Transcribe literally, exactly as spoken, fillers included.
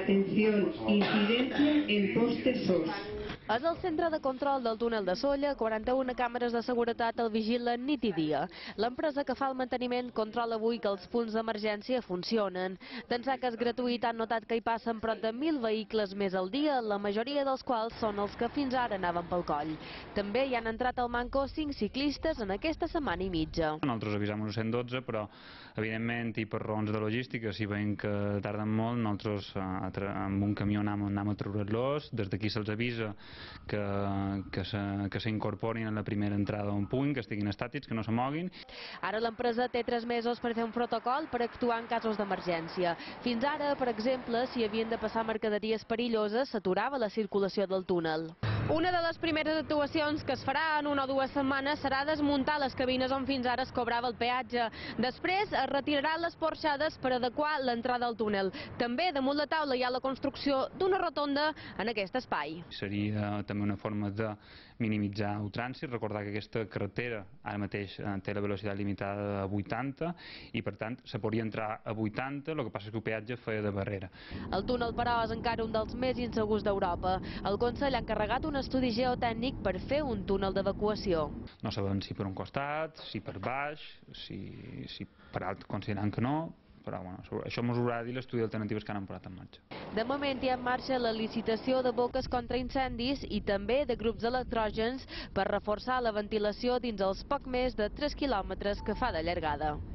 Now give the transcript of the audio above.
Atención, incidencia en postes S O S. És el centre de control del túnel de Sóller, quaranta-una càmeres de seguretat el vigilen nit i dia. L'empresa que fa el manteniment controla avui que els punts d'emergència funcionen. D'ençà que és gratuït han notat que hi passen prop de mil vehicles més al dia, la majoria dels quals són els que fins ara anaven pel coll. També hi han entrat al manco cinc ciclistes en aquesta setmana i mitja. Nosaltres avisam un cent dotze, però evidentment i per raons de logística, si veiem que tarden molt, nosaltres amb un camió anem, anem a treure-los, des d'aquí se'ls avisa que, que, se, que s'incorporin a la primera entrada a un punt, que estiguin estàtics, que no se moguin. Ara l'empresa té tres mesos per fer un protocol per actuar en casos d'emergència. Fins ara, per exemple, si havien de passar mercaderies perilloses, s'aturava la circulació del túnel. Una de les primeres actuacions que es farà en una o dues setmanes serà desmuntar les cabines on fins ara es cobrava el peatge. Després es retiraran les porxades per adequar l'entrada al túnel. També damunt la taula hi ha la construcció d'una rotonda en aquest espai. Seria també una forma de minimitzar el trànsit, recordar que aquesta carretera ara mateix té la velocitat limitada a vuitanta i per tant se podria entrar a vuitanta, el que passa és que el peatge feia de barrera. El túnel, però, és encara un dels més insegurs d'Europa. El Consell ha encarregat un estudi geotècnic per fer un túnel d'evacuació. No sabem si per un costat, si per baix, si, si per alt considerant que no, però bueno, això ens ho haurà de dir l'estudi d'alternatives que han posat en marxa. De moment hi ha en marxa la licitació de boques contra incendis i també de grups electrògens per reforçar la ventilació dins els poc més de tres quilòmetres que fa de llargada.